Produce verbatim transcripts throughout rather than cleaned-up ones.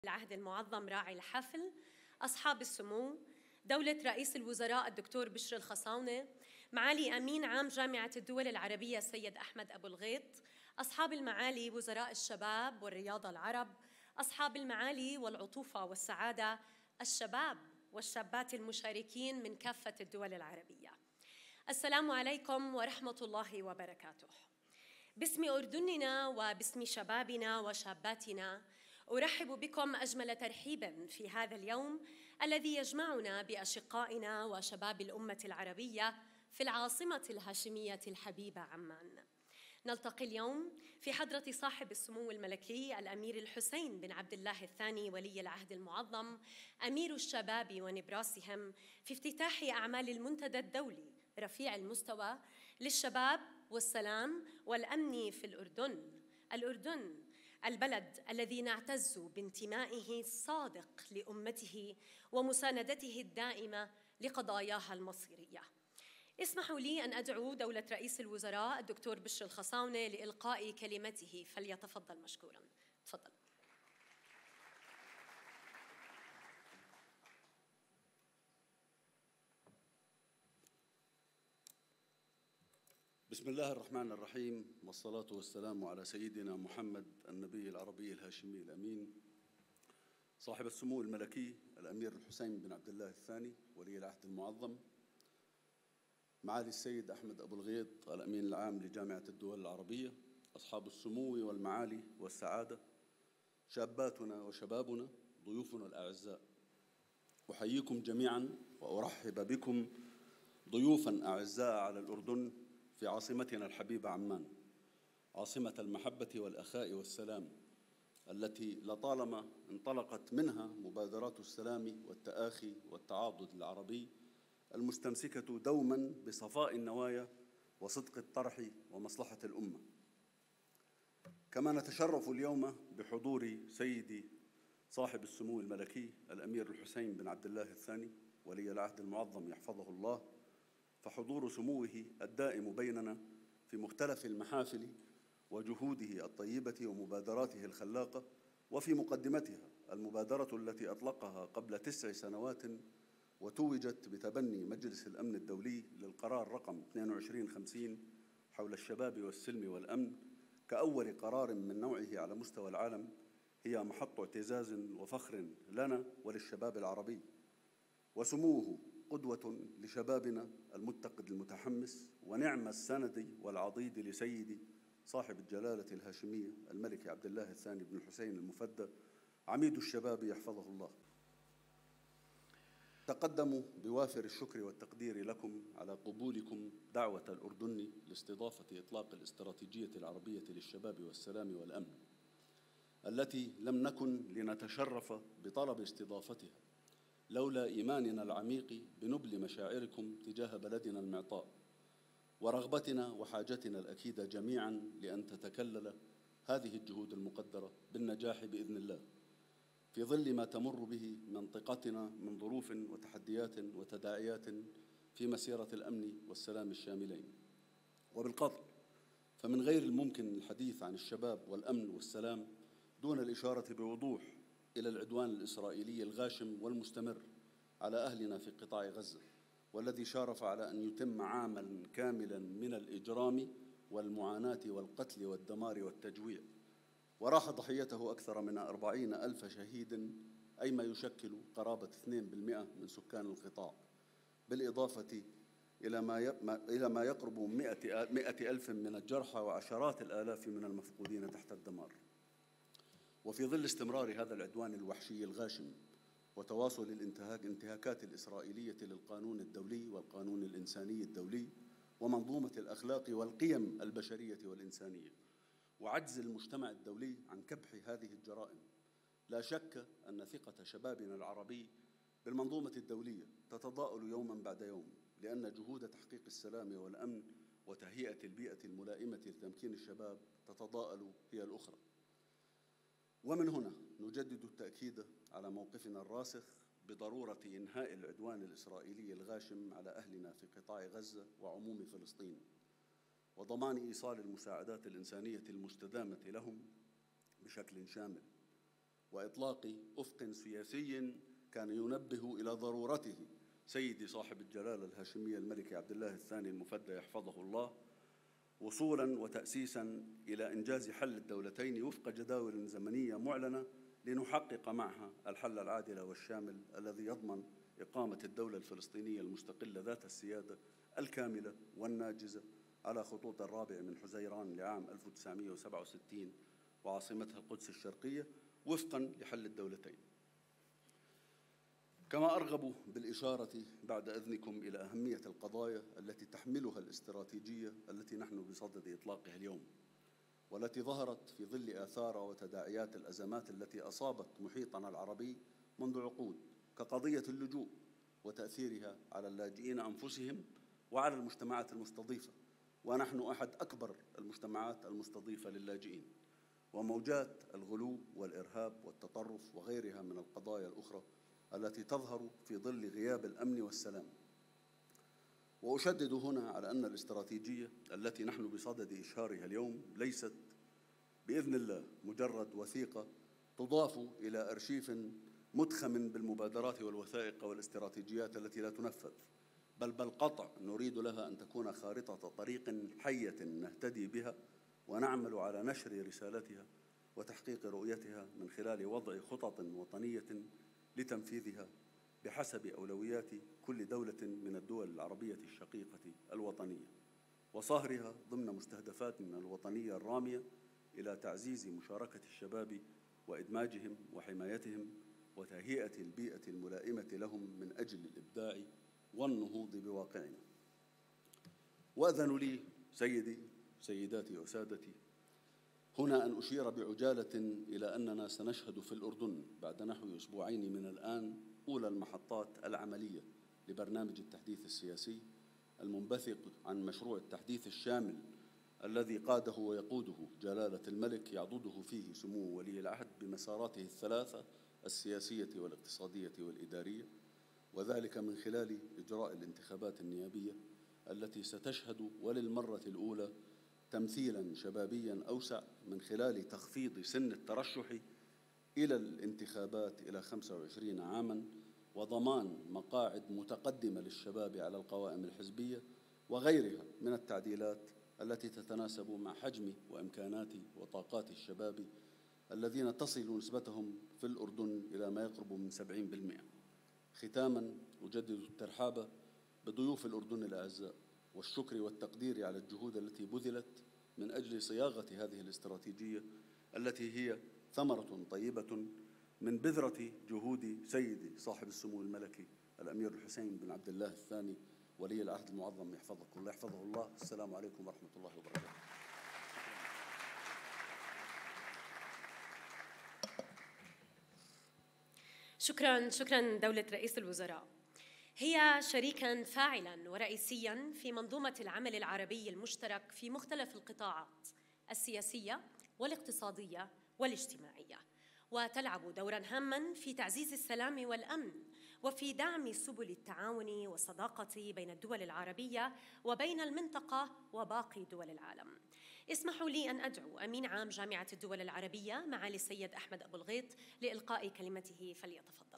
العهد المعظم راعي الحفل، أصحاب السمو، دولة رئيس الوزراء الدكتور بشر الخصاونة، معالي أمين عام جامعة الدول العربية السيد أحمد أبو الغيط، أصحاب المعالي وزراء الشباب والرياضة العرب، أصحاب المعالي والعطوفة والسعادة، الشباب والشابات المشاركين من كافة الدول العربية. السلام عليكم ورحمة الله وبركاته. باسم أردننا وباسم شبابنا وشاباتنا أرحب بكم أجمل ترحيب في هذا اليوم الذي يجمعنا بأشقائنا وشباب الأمة العربية في العاصمة الهاشمية الحبيبة عمان. نلتقي اليوم في حضرة صاحب السمو الملكي الأمير الحسين بن عبد الله الثاني ولي العهد المعظم أمير الشباب ونبراسهم في افتتاح أعمال المنتدى الدولي رفيع المستوى للشباب والسلام والأمن في الأردن. الأردن البلد الذي نعتز بانتمائه الصادق لأمته ومساندته الدائمة لقضاياها المصيرية. اسمحوا لي أن أدعو دولة رئيس الوزراء الدكتور بشر الخصاونة لإلقاء كلمته، فليتفضل مشكوراً. تفضل. بسم الله الرحمن الرحيم، والصلاة والسلام على سيدنا محمد النبي العربي الهاشمي الأمين صاحب السمو الملكي الأمير الحسين بن عبد الله الثاني ولي العهد المعظم، معالي السيد أحمد أبو الغيط الأمين العام لجامعة الدول العربية، أصحاب السمو والمعالي والسعادة، شاباتنا وشبابنا، ضيوفنا الأعزاء، أحييكم جميعاً وأرحب بكم ضيوفاً أعزاء على الأردن في عاصمتنا الحبيبة عمان، عاصمة المحبة والأخاء والسلام، التي لطالما انطلقت منها مبادرات السلام والتآخي والتعاضد العربي المستمسكة دوما بصفاء النوايا وصدق الطرح ومصلحة الأمة. كما نتشرف اليوم بحضور سيدي صاحب السمو الملكي الأمير الحسين بن عبد الله الثاني ولي العهد المعظم يحفظه الله، فحضور سموه الدائم بيننا في مختلف المحافل وجهوده الطيبة ومبادراته الخلاقة، وفي مقدمتها المبادرة التي أطلقها قبل تسع سنوات وتوجت بتبني مجلس الأمن الدولي للقرار رقم اثنين وعشرين خمسين حول الشباب والسلم والأمن كأول قرار من نوعه على مستوى العالم، هي محط اعتزاز وفخر لنا وللشباب العربي. وسموه قدوة لشبابنا المتقد المتحمس، ونعم السند والعضيد لسيدي صاحب الجلالة الهاشمية الملك عبد الله الثاني بن الحسين المفدى عميد الشباب يحفظه الله. تقدموا بوافر الشكر والتقدير لكم على قبولكم دعوة الأردن لاستضافة إطلاق الاستراتيجية العربية للشباب والسلام والأمن، التي لم نكن لنتشرف بطلب استضافتها لولا إيماننا العميق بنبل مشاعركم تجاه بلدنا المعطاء، ورغبتنا وحاجتنا الأكيدة جميعاً لأن تتكلل هذه الجهود المقدرة بالنجاح بإذن الله في ظل ما تمر به منطقتنا من ظروف وتحديات وتداعيات في مسيرة الأمن والسلام الشاملين. وبالقطع فمن غير الممكن الحديث عن الشباب والأمن والسلام دون الإشارة بوضوح إلى العدوان الإسرائيلي الغاشم والمستمر على أهلنا في قطاع غزة، والذي شارف على أن يتم عاماً كاملاً من الإجرام والمعاناة والقتل والدمار والتجويع، وراح ضحيته أكثر من أربعين ألف شهيد، أي ما يشكل قرابة اثنين بالمئة من سكان القطاع، بالإضافة إلى ما إلى ما يقرب من مئة ألف من الجرحى وعشرات الآلاف من المفقودين تحت الدمار. وفي ظل استمرار هذا العدوان الوحشي الغاشم وتواصل الانتهاك انتهاكات الإسرائيلية للقانون الدولي والقانون الإنساني الدولي ومنظومة الأخلاق والقيم البشرية والإنسانية، وعجز المجتمع الدولي عن كبح هذه الجرائم، لا شك أن ثقة شبابنا العربي بالمنظومة الدولية تتضاءل يوماً بعد يوم، لأن جهود تحقيق السلام والأمن وتهيئة البيئة الملائمة لتمكين الشباب تتضاءل هي الأخرى. ومن هنا نجدد التأكيد على موقفنا الراسخ بضرورة إنهاء العدوان الإسرائيلي الغاشم على أهلنا في قطاع غزة وعموم فلسطين، وضمان إيصال المساعدات الإنسانية المستدامة لهم بشكل شامل، وإطلاق أفق سياسي كان ينبه إلى ضرورته سيدي صاحب الجلالة الهاشمية الملك عبد الله الثاني المفدى يحفظه الله، وصولاً وتأسيساً إلى إنجاز حل الدولتين وفق جداول زمنية معلنة لنحقق معها الحل العادل والشامل الذي يضمن إقامة الدولة الفلسطينية المستقلة ذات السيادة الكاملة والناجزة على خطوط الرابع من حزيران لعام ألف وتسعمائة وسبعة وستين وعاصمتها القدس الشرقية وفقاً لحل الدولتين. كما أرغب بالإشارة بعد إذنكم إلى أهمية القضايا التي تحملها الاستراتيجية التي نحن بصدد إطلاقها اليوم، والتي ظهرت في ظل آثار وتداعيات الأزمات التي أصابت محيطنا العربي منذ عقود، كقضية اللجوء وتأثيرها على اللاجئين أنفسهم وعلى المجتمعات المستضيفة، ونحن أحد أكبر المجتمعات المستضيفة للاجئين، وموجات الغلو والإرهاب والتطرف وغيرها من القضايا الأخرى التي تظهر في ظل غياب الأمن والسلام. وأشدد هنا على أن الاستراتيجية التي نحن بصدد إشهارها اليوم ليست بإذن الله مجرد وثيقة تضاف إلى أرشيف مدخم بالمبادرات والوثائق والاستراتيجيات التي لا تنفذ، بل بالقطع نريد لها أن تكون خارطة طريق حية نهتدي بها ونعمل على نشر رسالتها وتحقيق رؤيتها من خلال وضع خطط وطنية لتنفيذها بحسب أولويات كل دولة من الدول العربية الشقيقة الوطنية، وصهرها ضمن مستهدفاتنا الوطنية الرامية إلى تعزيز مشاركة الشباب وإدماجهم وحمايتهم وتهيئة البيئة الملائمة لهم من أجل الإبداع والنهوض بواقعنا. وأذن لي سيدي سيداتي وسادتي هنا أن أشير بعجالة إلى أننا سنشهد في الأردن بعد نحو أسبوعين من الآن أولى المحطات العملية لبرنامج التحديث السياسي المنبثق عن مشروع التحديث الشامل الذي قاده ويقوده جلالة الملك يعضده فيه سمو ولي العهد بمساراته الثلاثة السياسية والاقتصادية والإدارية، وذلك من خلال إجراء الانتخابات النيابية التي ستشهد وللمرة الأولى تمثيلاً شبابياً أوسع من خلال تخفيض سن الترشح إلى الانتخابات إلى خمسة وعشرين عاماً، وضمان مقاعد متقدمة للشباب على القوائم الحزبية وغيرها من التعديلات التي تتناسب مع حجم وإمكانات وطاقات الشباب الذين تصل نسبتهم في الأردن إلى ما يقرب من سبعين بالمئة. ختاماً أجدد الترحاب بضيوف الأردن الأعزاء والشكر والتقدير على الجهود التي بذلت من أجل صياغة هذه الاستراتيجية التي هي ثمرة طيبة من بذرة جهود سيدي صاحب السمو الملكي الأمير الحسين بن عبد الله الثاني ولي العهد المعظم يحفظكم الله يحفظه الله. السلام عليكم ورحمة الله وبركاته. شكراً شكراً دولة رئيس الوزراء. هي شريكاً فاعلاً ورئيسياً في منظومة العمل العربي المشترك في مختلف القطاعات السياسية والاقتصادية والاجتماعية، وتلعب دوراً هاماً في تعزيز السلام والأمن وفي دعم سبل التعاون والصداقة بين الدول العربية وبين المنطقة وباقي دول العالم. اسمحوا لي أن أدعو أمين عام جامعة الدول العربية معالي السيد أحمد أبو الغيط لإلقاء كلمته، فليتفضل.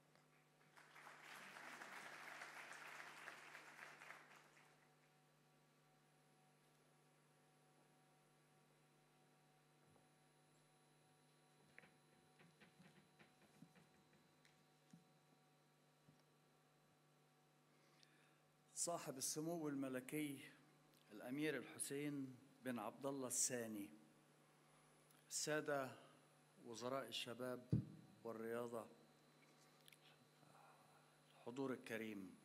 صاحب السمو الملكي الأمير الحسين بن عبد الله الثاني، السادة وزراء الشباب والرياضة، الحضور الكريم،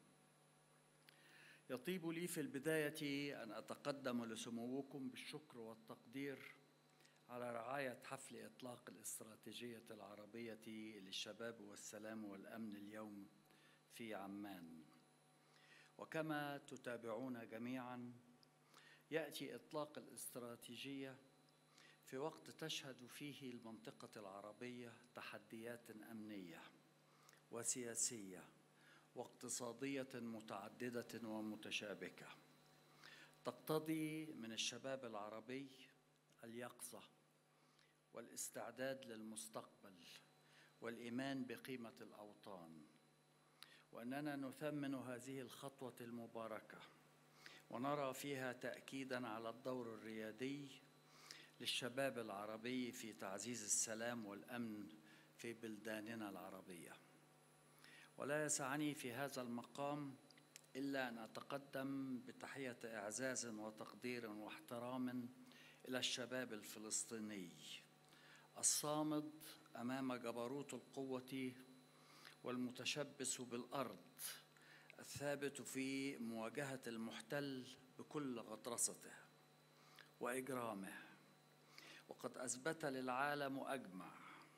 يطيب لي في البداية أن أتقدم لسموكم بالشكر والتقدير على رعاية حفل إطلاق الاستراتيجية العربية للشباب والسلام والأمن اليوم في عمان. وكما تتابعون جميعاً، يأتي إطلاق الاستراتيجية في وقت تشهد فيه المنطقة العربية تحديات أمنية وسياسية واقتصادية متعددة ومتشابكة، تقتضي من الشباب العربي اليقظة والاستعداد للمستقبل والإيمان بقيمة الأوطان، وأننا نثمن هذه الخطوة المباركة ونرى فيها تأكيداً على الدور الريادي للشباب العربي في تعزيز السلام والأمن في بلداننا العربية. ولا يسعني في هذا المقام إلا أن أتقدم بتحية إعزاز وتقدير واحترام إلى الشباب الفلسطيني الصامد أمام جبروت القوة والمتشبث بالأرض، الثابت في مواجهة المحتل بكل غطرسته وإجرامه. وقد أثبت للعالم أجمع،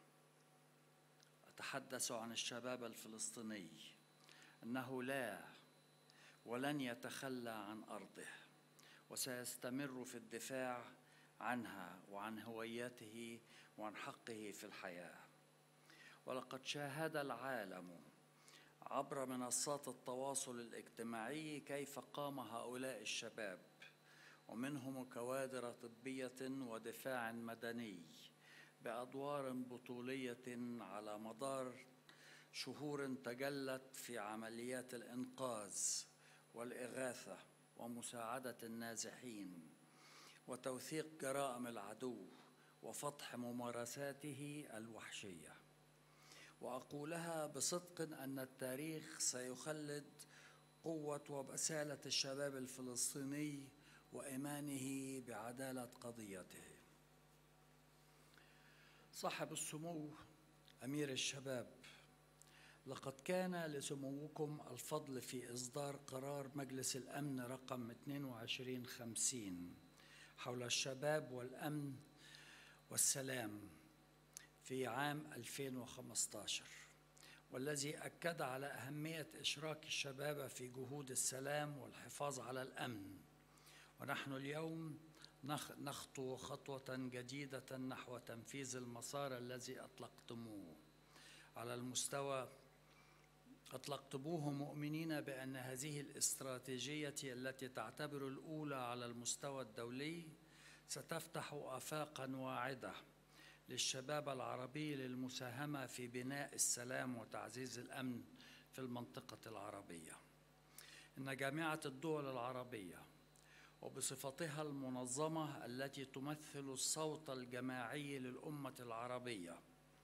أتحدث عن الشباب الفلسطيني، أنه لا ولن يتخلى عن أرضه، وسيستمر في الدفاع عنها وعن هويته وعن حقه في الحياة. ولقد شاهد العالم عبر منصات التواصل الاجتماعي كيف قام هؤلاء الشباب، ومنهم كوادر طبية ودفاع مدني، بأدوار بطولية على مدار شهور تجلت في عمليات الإنقاذ والإغاثة ومساعدة النازحين وتوثيق جرائم العدو وفتح ممارساته الوحشية. وأقولها بصدق أن التاريخ سيخلد قوة وبسالة الشباب الفلسطيني وإيمانه بعدالة قضيته. صاحب السمو أمير الشباب، لقد كان لسموكم الفضل في إصدار قرار مجلس الأمن رقم اثنين وعشرين خمسين حول الشباب والأمن والسلام في عام ألفين وخمسة عشر، والذي أكد على أهمية إشراك الشباب في جهود السلام والحفاظ على الأمن. ونحن اليوم نخطو خطوة جديدة نحو تنفيذ المسار الذي أطلقتموه على المستوى أطلقتموه مؤمنين بأن هذه الاستراتيجية التي تعتبر الأولى على المستوى الدولي ستفتح آفاقاً واعدة للشباب العربي للمساهمة في بناء السلام وتعزيز الأمن في المنطقة العربية. إن جامعة الدول العربية وبصفتها المنظمة التي تمثل الصوت الجماعي للأمة العربية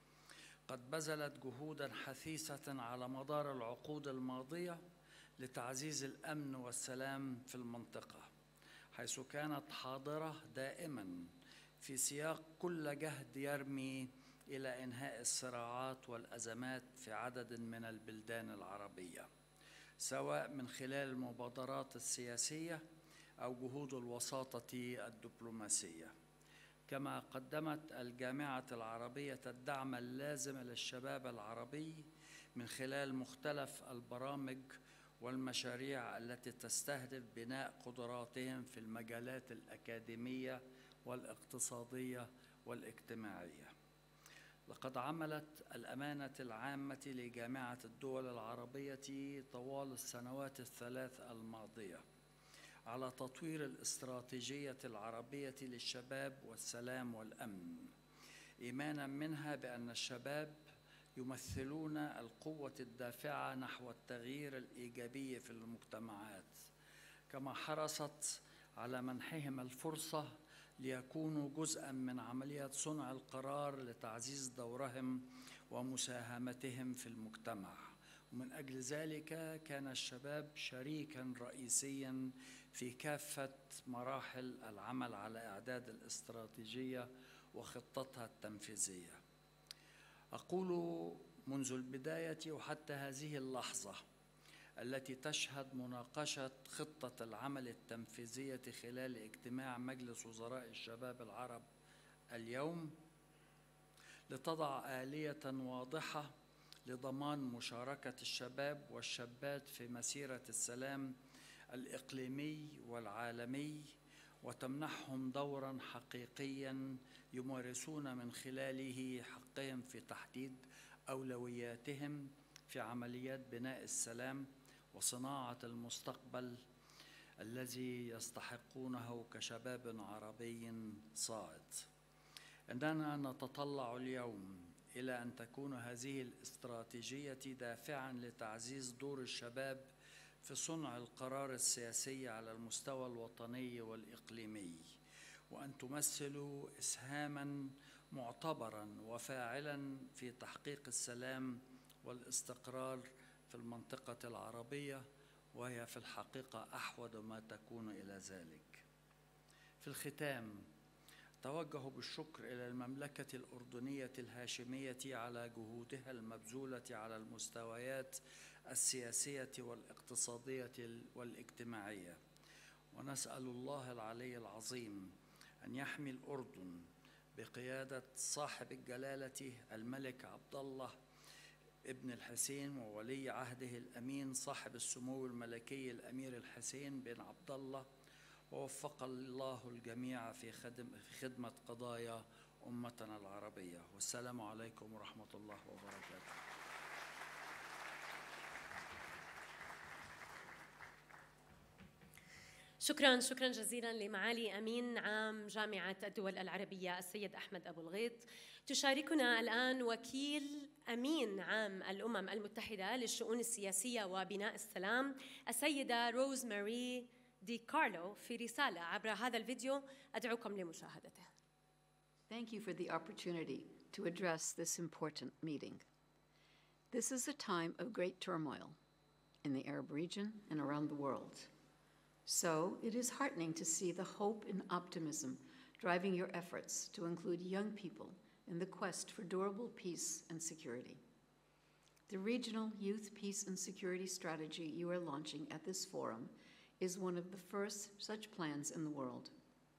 قد بذلت جهوداً حثيثة على مدار العقود الماضية لتعزيز الأمن والسلام في المنطقة، حيث كانت حاضرة دائماً في سياق كل جهد يرمي إلى إنهاء الصراعات والأزمات في عدد من البلدان العربية، سواء من خلال المبادرات السياسية أو جهود الوساطة الدبلوماسية. كما قدمت الجامعة العربية الدعم اللازم للشباب العربي من خلال مختلف البرامج والمشاريع التي تستهدف بناء قدراتهم في المجالات الأكاديمية والاقتصادية والاجتماعية. لقد عملت الأمانة العامة لجامعة الدول العربية طوال السنوات الثلاث الماضية على تطوير الاستراتيجية العربية للشباب والسلام والأمن، إيمانا منها بأن الشباب يمثلون القوة الدافعة نحو التغيير الإيجابي في المجتمعات، كما حرصت على منحهم الفرصة ليكونوا جزءاً من عملية صنع القرار لتعزيز دورهم ومساهمتهم في المجتمع. ومن أجل ذلك كان الشباب شريكاً رئيسياً في كافة مراحل العمل على إعداد الاستراتيجية وخطتها التنفيذية. أقول منذ البداية وحتى هذه اللحظة التي تشهد مناقشة خطة العمل التنفيذية خلال اجتماع مجلس وزراء الشباب العرب اليوم، لتضع آلية واضحة لضمان مشاركة الشباب والشابات في مسيرة السلام الإقليمي والعالمي، وتمنحهم دوراً حقيقياً يمارسون من خلاله حقهم في تحديد أولوياتهم في عمليات بناء السلام وصناعة المستقبل الذي يستحقونه كشباب عربي صاعد. إننا نتطلع اليوم إلى أن تكون هذه الاستراتيجية دافعاً لتعزيز دور الشباب في صنع القرار السياسي على المستوى الوطني والإقليمي، وأن تمثل إسهاماً معتبراً وفاعلاً في تحقيق السلام والاستقرار في المنطقة العربية، وهي في الحقيقة أحوج ما تكون إلى ذلك. في الختام، توجه بالشكر إلى المملكة الأردنية الهاشمية على جهودها المبذولة على المستويات السياسية والاقتصادية والاجتماعية، ونسأل الله العلي العظيم أن يحمي الأردن بقيادة صاحب الجلالة الملك عبد الله ابن الحسين وولي عهده الأمين صاحب السمو الملكي الأمير الحسين بن عبد الله، ووفق الله الجميع في خدمة قضايا أمتنا العربية. والسلام عليكم ورحمة الله وبركاته. شكراً شكراً جزيلاً لمعالي أمين عام جامعة الدول العربية السيد أحمد أبو الغيط. تشاركنا الآن وكيل أمين عام الأمم المتحدة للشؤون السياسية وبناء السلام السيدة روز ماري دي كارلو في رسالة عبر هذا الفيديو أدعوكم لمشاهدته. Thank you for the opportunity to address this important meeting. This is a time of great turmoil in the Arab region and around the world. So it is heartening to see the hope and optimism driving your efforts to include young people in the quest for durable peace and security. The Regional Youth Peace and Security Strategy you are launching at this forum is one of the first such plans in the world.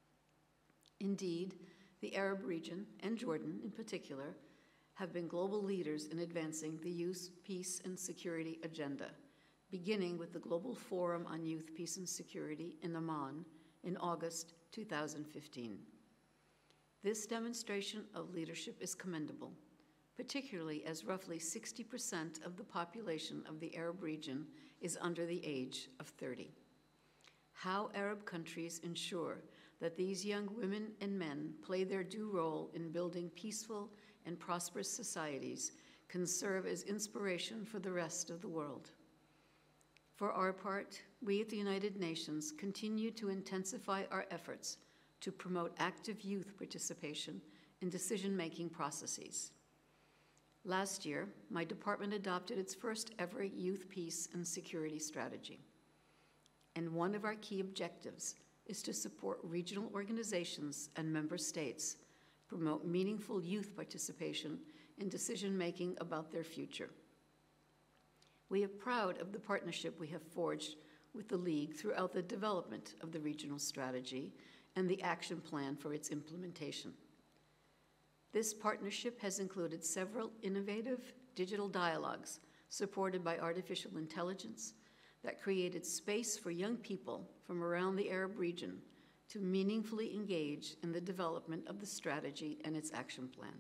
Indeed, the Arab region, and Jordan in particular, have been global leaders in advancing the youth peace and security agenda, beginning with the Global Forum on Youth Peace and Security in Amman in August two thousand fifteen. This demonstration of leadership is commendable, particularly as roughly sixty percent of the population of the Arab region is under the age of thirty. How Arab countries ensure that these young women and men play their due role in building peaceful and prosperous societies can serve as inspiration for the rest of the world. For our part, we at the United Nations continue to intensify our efforts to promote active youth participation in decision-making processes. Last year, my department adopted its first ever youth peace and security strategy. And one of our key objectives is to support regional organizations and member states promote meaningful youth participation in decision-making about their future. We are proud of the partnership we have forged with the League throughout the development of the regional strategy and the action plan for its implementation. This partnership has included several innovative digital dialogues supported by artificial intelligence that created space for young people from around the Arab region to meaningfully engage in the development of the strategy and its action plan.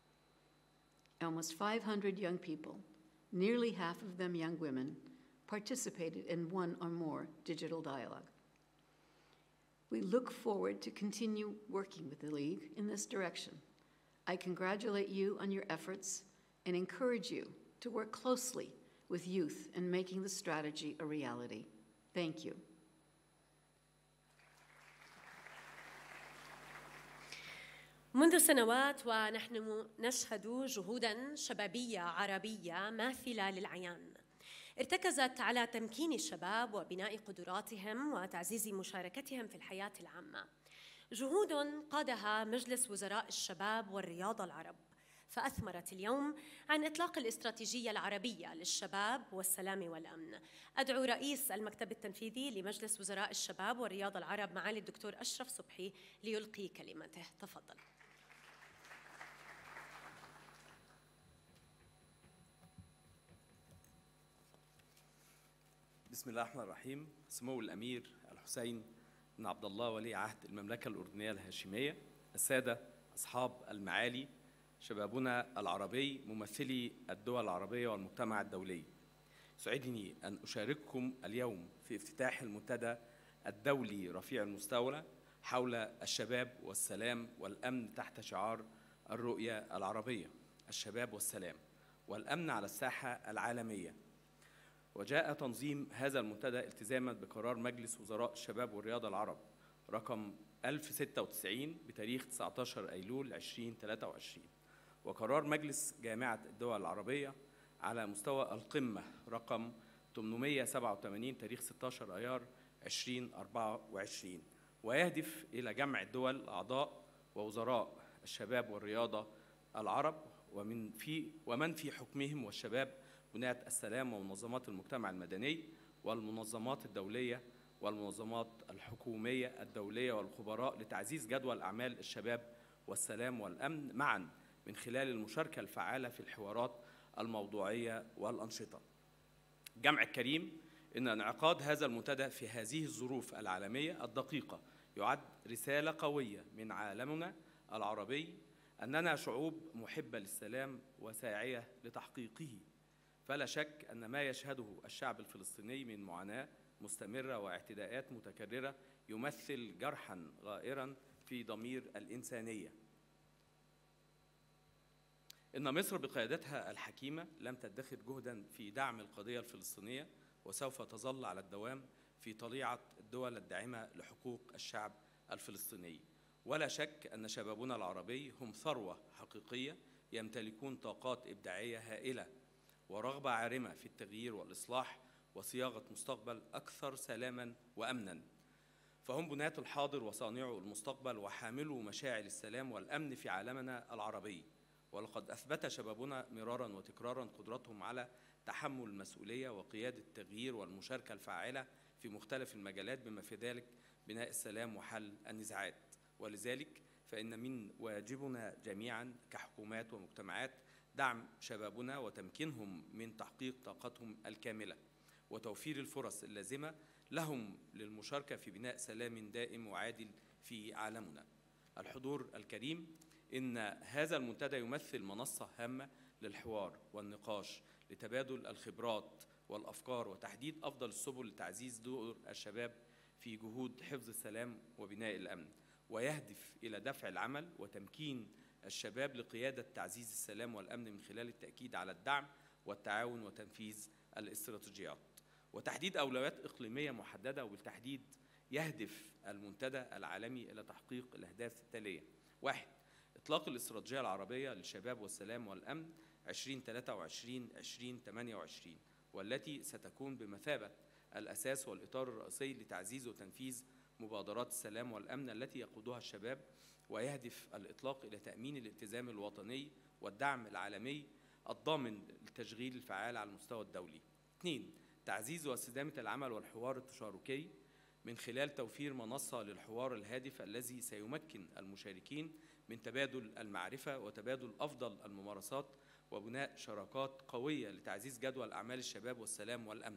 Almost five hundred young people, nearly half of them young women, participated in one or more digital dialogue. We look forward to continue working with the League in this direction. I congratulate you on your efforts and encourage you to work closely with youth in making the strategy a reality. Thank you. منذ سنوات ونحن نشهد جهوداً شبابية عربية ماثلة للعيان، ارتكزت على تمكين الشباب وبناء قدراتهم وتعزيز مشاركتهم في الحياة العامة. جهود قادها مجلس وزراء الشباب والرياضة العرب، فأثمرت اليوم عن إطلاق الاستراتيجية العربية للشباب والسلام والأمن. أدعو رئيس المكتب التنفيذي لمجلس وزراء الشباب والرياضة العرب معالي الدكتور أشرف صبحي ليلقي كلمته. تفضل. بسم الله الرحمن الرحيم. سمو الأمير الحسين بن عبد الله ولي عهد المملكة الأردنية الهاشمية، السادة أصحاب المعالي، شبابنا العربي، ممثلي الدول العربية والمجتمع الدولي، سعدني أن أشارككم اليوم في افتتاح المنتدى الدولي رفيع المستوى حول الشباب والسلام والأمن تحت شعار الرؤية العربية، الشباب والسلام والأمن على الساحة العالمية. وجاء تنظيم هذا المنتدى التزاما بقرار مجلس وزراء الشباب والرياضة العرب رقم ألف وستة وتسعين بتاريخ تسعة عشر أيلول ألفين وثلاثة وعشرين، وقرار مجلس جامعة الدول العربية على مستوى القمة رقم ثمانمائة وسبعة وثمانين تاريخ ستة عشر أيار ألفين وأربعة وعشرين، ويهدف إلى جمع الدول الأعضاء ووزراء الشباب والرياضة العرب ومن في ومن في حكمهم والشباب بناة السلام ومنظمات المجتمع المدني والمنظمات الدولية والمنظمات الحكومية الدولية والخبراء لتعزيز جدول أعمال الشباب والسلام والأمن معا من خلال المشاركة الفعالة في الحوارات الموضوعية والأنشطة. الجمع الكريم إن انعقاد هذا المنتدى في هذه الظروف العالمية الدقيقة يعد رسالة قوية من عالمنا العربي أننا شعوب محبة للسلام وساعية لتحقيقه. فلا شك أن ما يشهده الشعب الفلسطيني من معاناة مستمرة واعتداءات متكررة يمثل جرحاً غائراً في ضمير الإنسانية. إن مصر بقيادتها الحكيمة لم تدخر جهداً في دعم القضية الفلسطينية، وسوف تظل على الدوام في طليعة الدول الداعمة لحقوق الشعب الفلسطيني. ولا شك أن شبابنا العربي هم ثروة حقيقية يمتلكون طاقات إبداعية هائلة ورغبة عارمة في التغيير والإصلاح وصياغة مستقبل أكثر سلاماً وأمناً. فهم بناة الحاضر وصانعو المستقبل وحاملو مشاعر السلام والأمن في عالمنا العربي. ولقد أثبت شبابنا مراراً وتكراراً قدرتهم على تحمل المسؤولية وقيادة التغيير والمشاركة الفاعلة في مختلف المجالات بما في ذلك بناء السلام وحل النزاعات. ولذلك فإن من واجبنا جميعاً كحكومات ومجتمعات دعم شبابنا وتمكينهم من تحقيق طاقتهم الكاملة وتوفير الفرص اللازمة لهم للمشاركة في بناء سلام دائم وعادل في عالمنا. الحضور الكريم، إن هذا المنتدى يمثل منصة هامة للحوار والنقاش لتبادل الخبرات والأفكار وتحديد أفضل السبل لتعزيز دور الشباب في جهود حفظ السلام وبناء الأمن، ويهدف إلى دفع العمل وتمكين الشباب لقيادة تعزيز السلام والأمن من خلال التأكيد على الدعم والتعاون وتنفيذ الاستراتيجيات وتحديد أولويات إقليمية محددة. وبالتحديد يهدف المنتدى العالمي إلى تحقيق الأهداف التالية: واحد، إطلاق الاستراتيجية العربية للشباب والسلام والأمن ألفين وثلاثة وعشرين ألفين وثمانية وعشرين، والتي ستكون بمثابة الأساس والإطار الرئيسي لتعزيز وتنفيذ مبادرات السلام والأمن التي يقودها الشباب، ويهدف الإطلاق إلى تأمين الالتزام الوطني والدعم العالمي الضامن للتشغيل الفعال على المستوى الدولي. اثنين، تعزيز واستدامة العمل والحوار التشاركي من خلال توفير منصة للحوار الهادف الذي سيمكن المشاركين من تبادل المعرفة وتبادل أفضل الممارسات وبناء شراكات قوية لتعزيز جدول أعمال الشباب والسلام والأمن.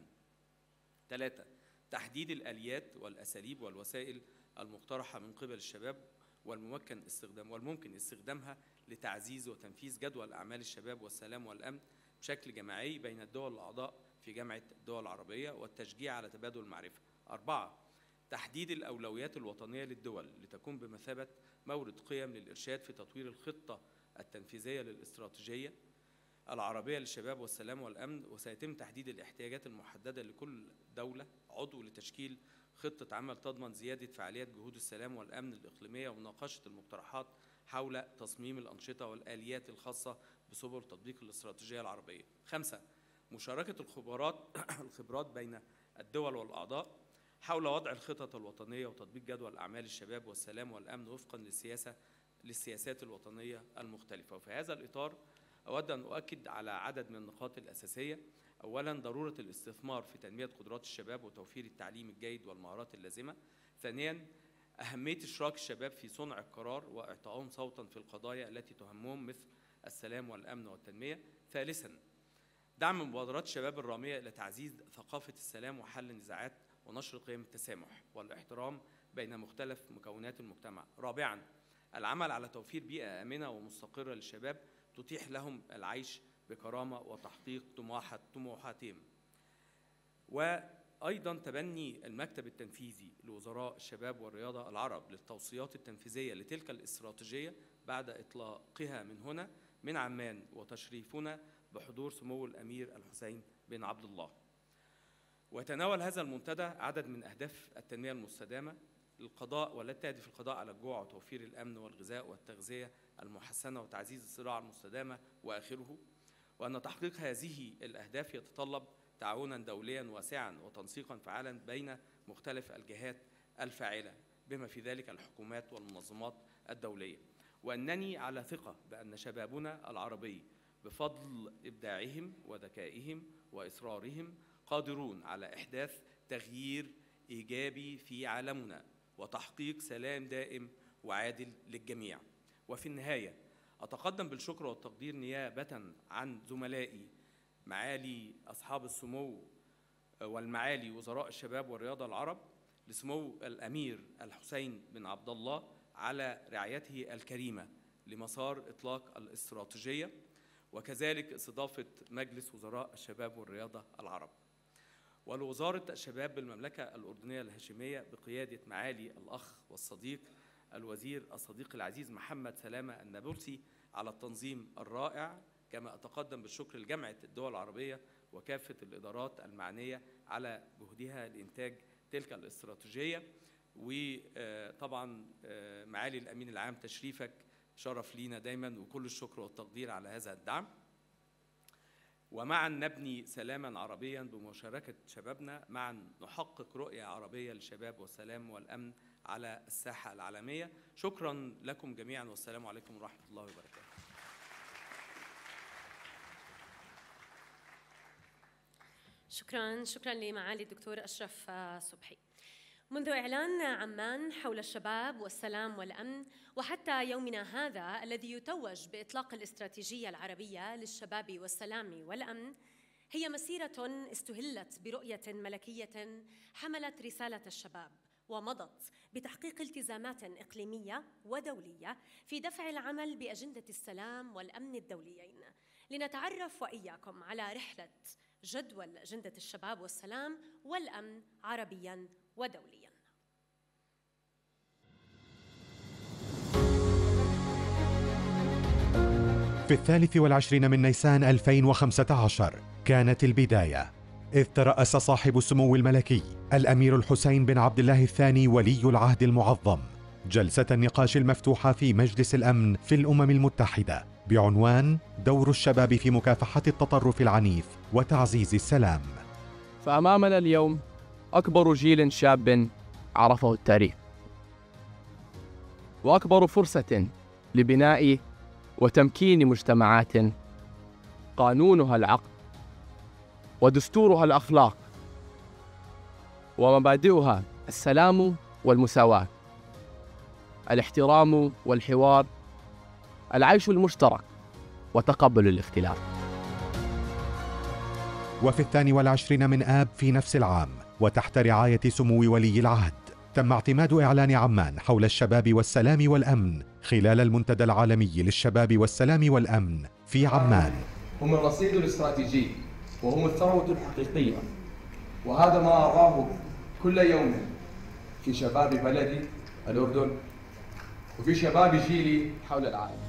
ثلاثة، تحديد الآليات والأساليب والوسائل المقترحة من قبل الشباب والممكن استخدام والممكن استخدامها لتعزيز وتنفيذ جدول أعمال الشباب والسلام والأمن بشكل جماعي بين الدول الأعضاء في جامعة الدول العربية والتشجيع على تبادل المعرفة. أربعة، تحديد الأولويات الوطنية للدول لتكون بمثابة مورد قيم للإرشاد في تطوير الخطة التنفيذية للاستراتيجية العربية للشباب والسلام والأمن، وسيتم تحديد الاحتياجات المحددة لكل دولة عضو لتشكيل خطة عمل تضمن زيادة فعاليات جهود السلام والأمن الإقليمية ومناقشة المقترحات حول تصميم الأنشطة والآليات الخاصة بسبل تطبيق الاستراتيجية العربية. خمسة، مشاركة الخبرات الخبرات بين الدول والأعضاء حول وضع الخطط الوطنية وتطبيق جدول أعمال الشباب والسلام والأمن وفقا للسياسة للسياسات الوطنية المختلفة. وفي هذا الإطار أود أن أؤكد على عدد من النقاط الأساسية. أولاً، ضرورة الاستثمار في تنمية قدرات الشباب وتوفير التعليم الجيد والمهارات اللازمة. ثانياً، أهمية إشراك الشباب في صنع القرار وإعطائهم صوتاً في القضايا التي تهمهم مثل السلام والأمن والتنمية. ثالثاً، دعم مبادرات الشباب الرامية إلى تعزيز ثقافة السلام وحل النزاعات ونشر قيم التسامح والاحترام بين مختلف مكونات المجتمع. رابعاً، العمل على توفير بيئة آمنة ومستقرة للشباب تتيح لهم العيش بكرامة وتحقيق طموحات طموحاتهم. وأيضاً تبني المكتب التنفيذي لوزراء الشباب والرياضة العرب للتوصيات التنفيذية لتلك الاستراتيجية بعد إطلاقها من هنا من عمان وتشريفنا بحضور سمو الأمير الحسين بن عبد الله. ويتناول هذا المنتدى عدد من أهداف التنمية المستدامة للقضاء والتي تهدف القضاء على الجوع وتوفير الأمن والغذاء والتغذية المحسنة وتعزيز الزراعة المستدامة وآخره، وأن تحقيق هذه الأهداف يتطلب تعاونا دوليا واسعا وتنسيقا فعالا بين مختلف الجهات الفاعلة بما في ذلك الحكومات والمنظمات الدولية، وأنني على ثقة بأن شبابنا العربي بفضل إبداعهم وذكائهم وإصرارهم قادرون على إحداث تغيير إيجابي في عالمنا وتحقيق سلام دائم وعادل للجميع. وفي النهاية أتقدم بالشكر والتقدير نيابة عن زملائي معالي أصحاب السمو والمعالي وزراء الشباب والرياضة العرب لسمو الأمير الحسين بن عبد الله على رعايته الكريمة لمسار إطلاق الاستراتيجية، وكذلك استضافة مجلس وزراء الشباب والرياضة العرب، ولوزارة الشباب بالمملكة الأردنية الهاشمية بقيادة معالي الأخ والصديق الوزير الصديق العزيز محمد سلامة النابلسي على التنظيم الرائع. كما أتقدم بالشكر لجامعة الدول العربية وكافة الإدارات المعنية على جهدها لإنتاج تلك الاستراتيجية. وطبعا معالي الأمين العام تشريفك شرف لينا دايما، وكل الشكر والتقدير على هذا الدعم. ومعا نبني سلاما عربيا بمشاركة شبابنا، معا نحقق رؤية عربية للشباب والسلام والأمن على الساحة العالمية. شكرا لكم جميعا والسلام عليكم ورحمة الله وبركاته. شكرا شكرا لمعالي الدكتور أشرف صبحي. منذ إعلان عمان حول الشباب والسلام والأمن وحتى يومنا هذا الذي يتوج بإطلاق الاستراتيجية العربية للشباب والسلام والأمن، هي مسيرة استهلت برؤية ملكية حملت رسالة الشباب ومضت بتحقيق التزامات إقليمية ودولية في دفع العمل بأجندة السلام والأمن الدوليين. لنتعرف وإياكم على رحلة جدول أجندة الشباب والسلام والأمن عربياً ودولياً. في الثالث والعشرين من نيسان ألفين وخمسة عشر كانت البداية، إذ ترأس صاحب السمو الملكي الأمير الحسين بن عبد الله الثاني ولي العهد المعظم جلسة النقاش المفتوحة في مجلس الأمن في الأمم المتحدة بعنوان دور الشباب في مكافحة التطرف العنيف وتعزيز السلام. فأمامنا اليوم أكبر جيل شاب عرفه التاريخ، وأكبر فرصة لبناء وتمكين مجتمعات قانونها العقل ودستورها الأخلاق ومبادئها السلام والمساواة، الاحترام والحوار، العيش المشترك وتقبل الاختلاف. وفي الثاني والعشرين من آب في نفس العام وتحت رعاية سمو ولي العهد تم اعتماد إعلان عمان حول الشباب والسلام والأمن خلال المنتدى العالمي للشباب والسلام والأمن في عمان. هم الرصيد الاستراتيجي وهم الثروة الحقيقية، وهذا ما أراه كل يوم في شباب بلدي الأردن وفي شباب جيلي حول العالم.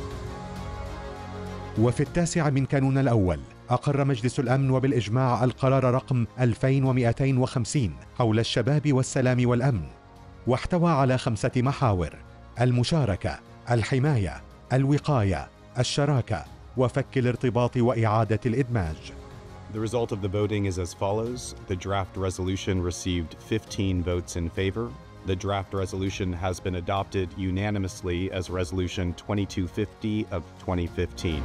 وفي التاسع من كانون الأول أقر مجلس الأمن وبالإجماع القرار رقم ألفين ومئتين وخمسين حول الشباب والسلام والأمن، واحتوى على خمسة محاور: المشاركة، الحماية، الوقاية، الشراكة، وفك الارتباط وإعادة الإدماج. The result of the voting is as follows. The draft resolution received fifteen votes in favor. The draft resolution has been adopted unanimously as Resolution twenty-two fifty of twenty fifteen.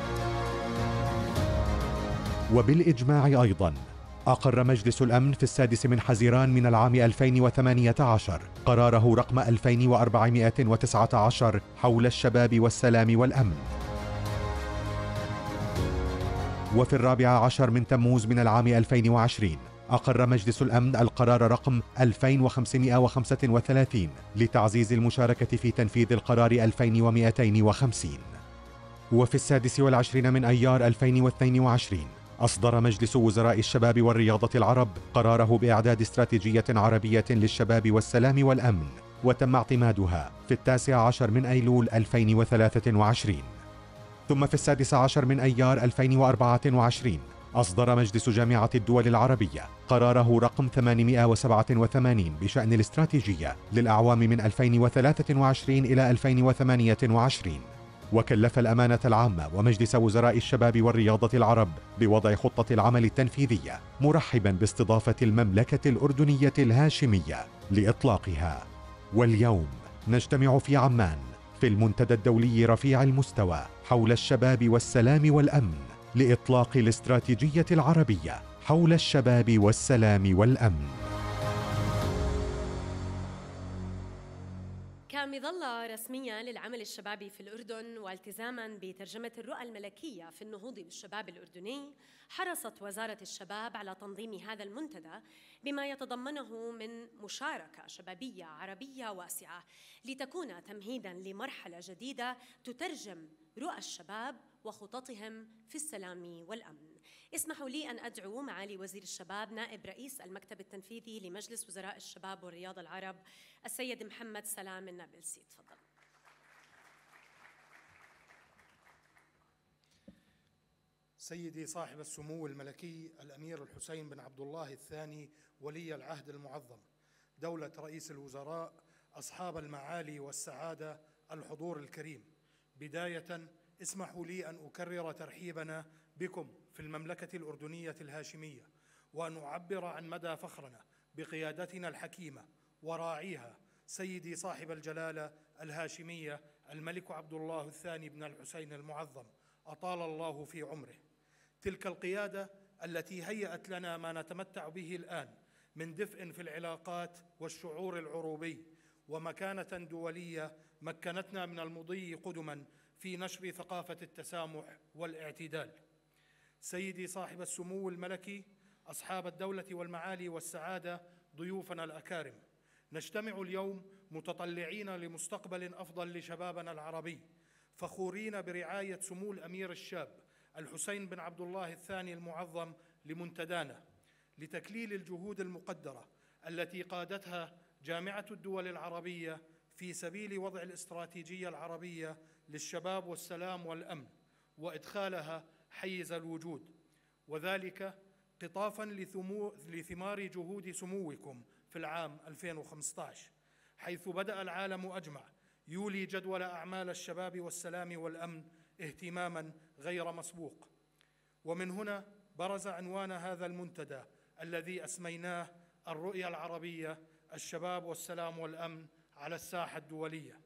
وبالإجماع أيضاً أقر مجلس الأمن في السادس من حزيران من العام ألفين وثمانية عشر قراره رقم ألفين وأربعمئة وتسعة عشر حول الشباب والسلام والأمن. وفي الرابع عشر من تموز من العام ألفين وعشرين أقر مجلس الأمن القرار رقم ألفين وخمسمئة وخمسة وثلاثين لتعزيز المشاركة في تنفيذ القرار ألفين ومئتين وخمسين. وفي السادس والعشرين من أيار ألفين واثنين وعشرين أصدر مجلس وزراء الشباب والرياضة العرب قراره بإعداد استراتيجية عربية للشباب والسلام والأمن، وتم اعتمادها في التاسع عشر من أيلول ألفين وثلاثة وعشرين. ثم في السادس عشر من أيار ألفين وأربعة وعشرين أصدر مجلس جامعة الدول العربية قراره رقم ثمانمئة وسبعة وثمانين بشأن الاستراتيجية للأعوام من ألفين وثلاثة وعشرين إلى ألفين وثمانية وعشرين، وكلف الأمانة العامة ومجلس وزراء الشباب والرياضة العرب بوضع خطة العمل التنفيذية، مرحبا باستضافة المملكة الأردنية الهاشمية لإطلاقها. واليوم نجتمع في عمان في المنتدى الدولي رفيع المستوى حول الشباب والسلام والأمن لإطلاق الاستراتيجية العربية حول الشباب والسلام والأمن. كمظلة رسمية للعمل الشبابي في الأردن والتزاماً بترجمة الرؤى الملكية في النهوض بالشباب الأردني، حرصت وزارة الشباب على تنظيم هذا المنتدى بما يتضمنه من مشاركة شبابية عربية واسعة لتكون تمهيداً لمرحلة جديدة تترجم رؤى الشباب وخططهم في السلام والأمن. اسمحوا لي أن أدعو معالي وزير الشباب نائب رئيس المكتب التنفيذي لمجلس وزراء الشباب والرياضة العرب السيد محمد سلام النابلسي. تفضل. سيدي صاحب السمو الملكي الأمير الحسين بن عبد الله الثاني ولي العهد المعظم، دولة رئيس الوزراء، أصحاب المعالي والسعادة، الحضور الكريم، بداية اسمحوا لي أن أكرر ترحيبنا بكم في المملكة الأردنية الهاشمية، وأن أعبر عن مدى فخرنا بقيادتنا الحكيمة وراعيها سيدي صاحب الجلالة الهاشمية الملك عبد الله الثاني بن الحسين المعظم، أطال الله في عمره. تلك القيادة التي هيأت لنا ما نتمتع به الآن من دفء في العلاقات والشعور العروبي ومكانة دولية مكنتنا من المضي قدما في نشر ثقافة التسامح والاعتدال. سيدي صاحب السمو الملكي، أصحاب الدولة والمعالي والسعادة، ضيوفنا الأكارم، نجتمع اليوم متطلعين لمستقبل أفضل لشبابنا العربي، فخورين برعاية سمو الأمير الشاب الحسين بن عبد الله الثاني المعظم لمنتدانا، لتكليل الجهود المقدرة التي قادتها جامعة الدول العربية في سبيل وضع الاستراتيجية العربية للشباب والسلام والأمن وإدخالها حيز الوجود، وذلك قطافاً لثمار جهود سموكم في العام ألفين وخمسة عشر، حيث بدأ العالم أجمع يولي جدول أعمال الشباب والسلام والأمن اهتماماً غير مسبوق. ومن هنا برز عنوان هذا المنتدى الذي أسميناه الرؤية العربية، الشباب والسلام والأمن على الساحة الدولية.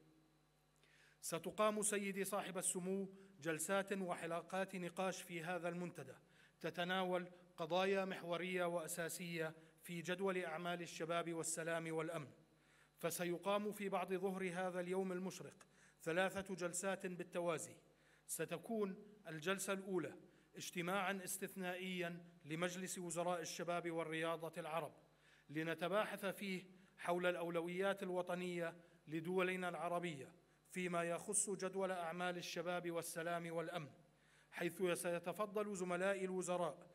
ستقام سيدي صاحب السمو جلسات وحلقات نقاش في هذا المنتدى تتناول قضايا محورية وأساسية في جدول أعمال الشباب والسلام والأمن، فسيقام في بعض ظهر هذا اليوم المشرق ثلاثة جلسات بالتوازي. ستكون الجلسة الأولى اجتماعاً استثنائياً لمجلس وزراء الشباب والرياضة العرب، لنتباحث فيه حول الأولويات الوطنية لدولنا العربية فيما يخص جدول أعمال الشباب والسلام والأمن، حيث سيتفضل زملاء الوزراء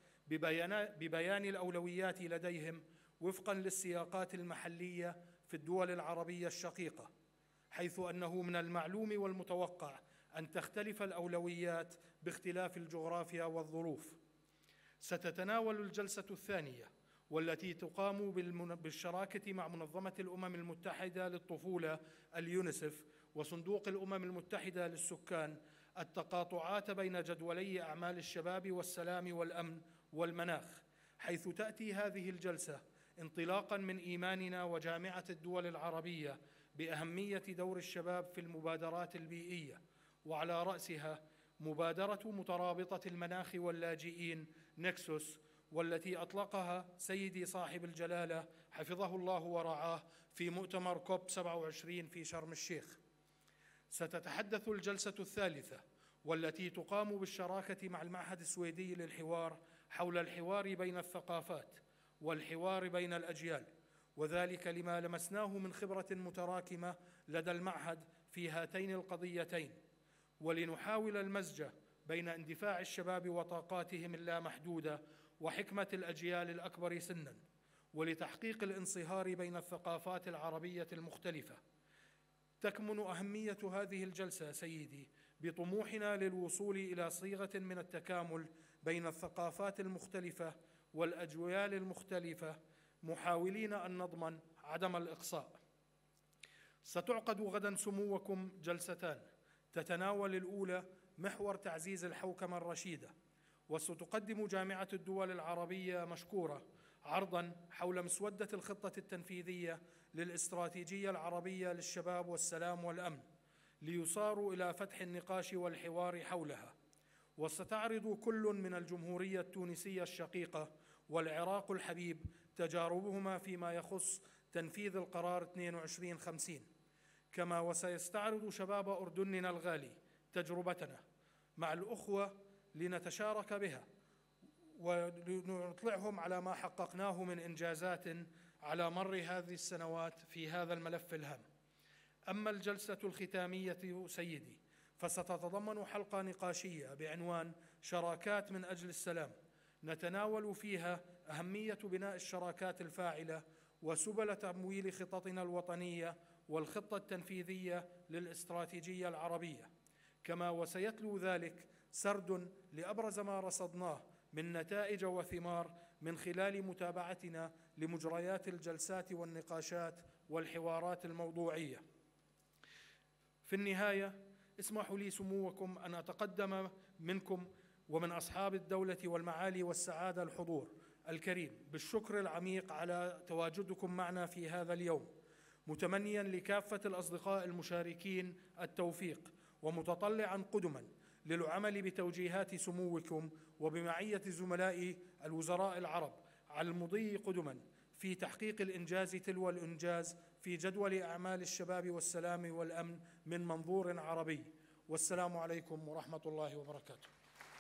ببيان الأولويات لديهم وفقاً للسياقات المحلية في الدول العربية الشقيقة، حيث أنه من المعلوم والمتوقع أن تختلف الأولويات باختلاف الجغرافيا والظروف. ستتناول الجلسة الثانية والتي تقام بالشراكة مع منظمة الأمم المتحدة للطفولة اليونيسف وصندوق الأمم المتحدة للسكان التقاطعات بين جدولي أعمال الشباب والسلام والأمن والمناخ، حيث تأتي هذه الجلسة انطلاقاً من إيماننا وجامعة الدول العربية بأهمية دور الشباب في المبادرات البيئية، وعلى رأسها مبادرة مترابطة المناخ واللاجئين نكسوس، والتي أطلقها سيدي صاحب الجلالة حفظه الله ورعاه في مؤتمر كوب سبعة وعشرين في شرم الشيخ. ستتحدث الجلسة الثالثة والتي تقام بالشراكة مع المعهد السويدي للحوار حول الحوار بين الثقافات والحوار بين الأجيال، وذلك لما لمسناه من خبرة متراكمة لدى المعهد في هاتين القضيتين، ولنحاول المزج بين اندفاع الشباب وطاقاتهم اللامحدودة وحكمة الأجيال الأكبر سناً، ولتحقيق الانصهار بين الثقافات العربية المختلفة. تكمن أهمية هذه الجلسة سيدي بطموحنا للوصول إلى صيغة من التكامل بين الثقافات المختلفة والأجيال المختلفة، محاولين أن نضمن عدم الإقصاء. ستعقد غدا سموكم جلستان، تتناول الأولى محور تعزيز الحوكمة الرشيدة، وستقدم جامعة الدول العربية مشكورة عرضاً حول مسودة الخطة التنفيذية للاستراتيجية العربية للشباب والسلام والأمن، ليصاروا إلى فتح النقاش والحوار حولها. وستعرض كل من الجمهورية التونسية الشقيقة والعراق الحبيب تجاربهما فيما يخص تنفيذ القرار اثنين وعشرين خمسين، كما وسيستعرض شباب أردننا الغالي تجربتنا مع الأخوة لنتشارك بها ونطلعهم على ما حققناه من إنجازات على مر هذه السنوات في هذا الملف الهام. أما الجلسة الختامية سيدي فستتضمن حلقة نقاشية بعنوان شراكات من أجل السلام، نتناول فيها أهمية بناء الشراكات الفاعلة وسبل تمويل خططنا الوطنية والخطة التنفيذية للاستراتيجية العربية، كما وسيتلو ذلك سرد لأبرز ما رصدناه من نتائج وثمار من خلال متابعتنا لمجريات الجلسات والنقاشات والحوارات الموضوعية. في النهاية اسمحوا لي سموكم أن أتقدم منكم ومن أصحاب الدولة والمعالي والسعادة الحضور الكريم بالشكر العميق على تواجدكم معنا في هذا اليوم، متمنياً لكافة الأصدقاء المشاركين التوفيق، ومتطلعاً قدماً للعمل بتوجيهات سموكم وبمعية زملائي الوزراء العرب على المضي قدماً في تحقيق الإنجاز تلو الإنجاز في جدول أعمال الشباب والسلام والأمن من منظور عربي. والسلام عليكم ورحمة الله وبركاته.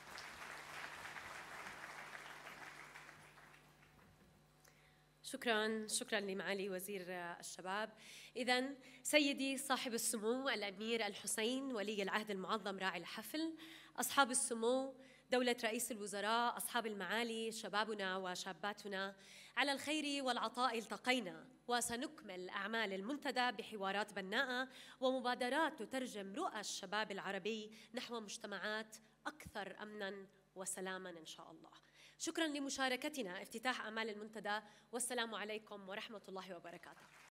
شكراً شكراً لمعالي وزير الشباب. إذن سيدي صاحب السمو الأمير الحسين ولي العهد المعظم راعي الحفل، أصحاب السمو دولة رئيس الوزراء، أصحاب المعالي، شبابنا وشاباتنا، على الخير والعطاء التقينا، وسنكمل أعمال المنتدى بحوارات بناءة ومبادرات تترجم رؤى الشباب العربي نحو مجتمعات أكثر أمناً وسلاماً إن شاء الله. شكراً لمشاركتنا افتتاح أعمال المنتدى، والسلام عليكم ورحمة الله وبركاته.